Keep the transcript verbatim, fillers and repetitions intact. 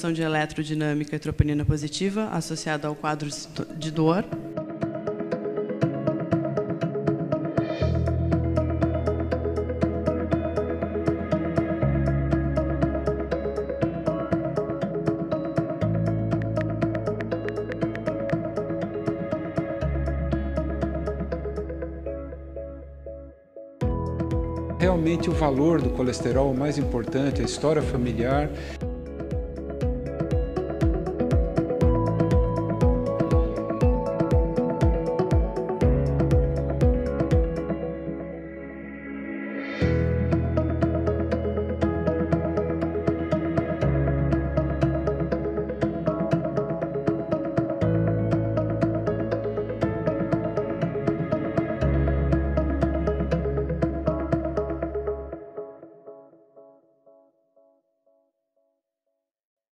alteração de eletrodinâmica e troponina positiva associada ao quadro de dor. Realmente o valor do colesterol, o mais importante, a história familiar